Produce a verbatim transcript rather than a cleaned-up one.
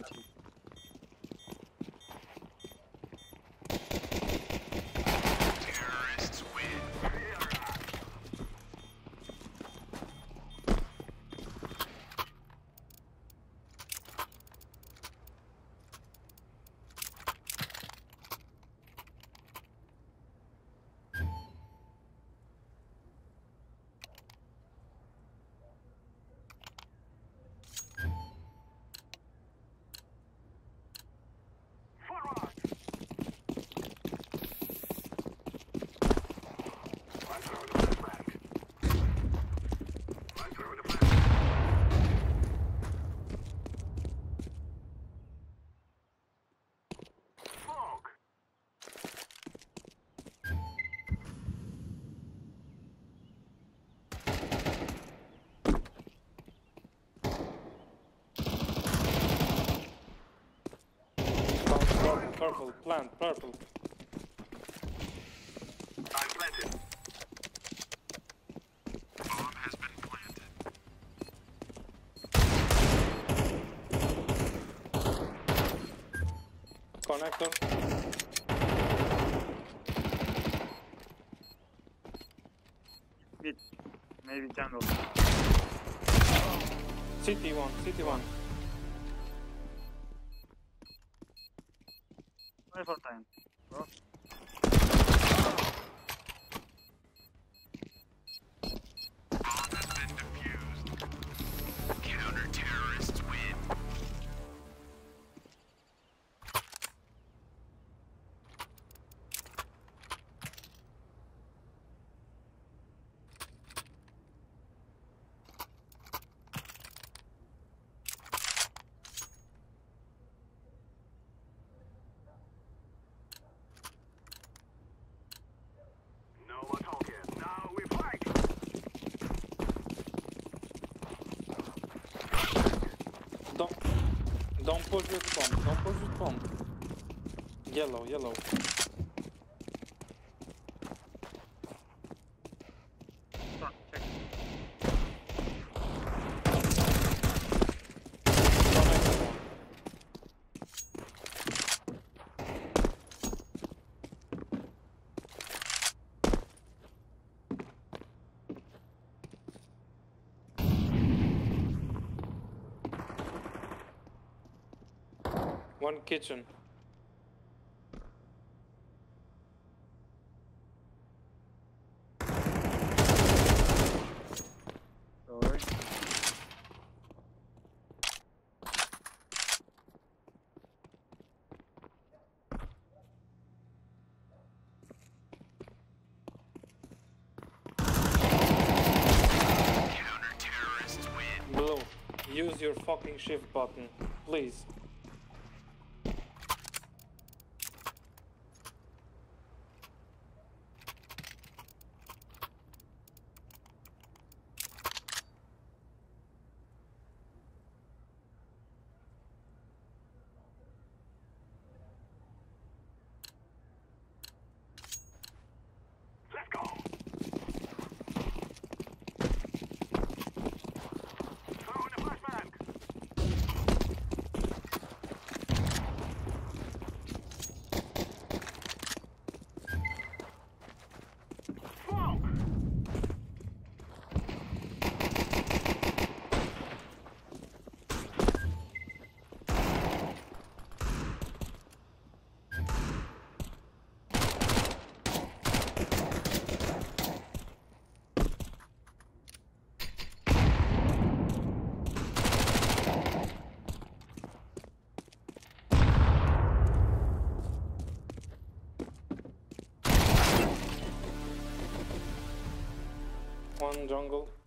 Literally. Terrorists win. Purple, plant, purple. I'm planted. Bomb has been planted. Connector. Mid. Maybe jungle. City one, city one. Only for time. Bro. Bomb has been defused. Counter-terrorists win. No more talking. Now we fight. Don't, don't push with bomb, don't push with bomb. Yellow, yellow. Front, check. Connector one. One kitchen. Sorry. Counter-terrorists win. Blue, use your fucking shift button, please. Let's go. Throw in a flashbang. Smoke. One jungle.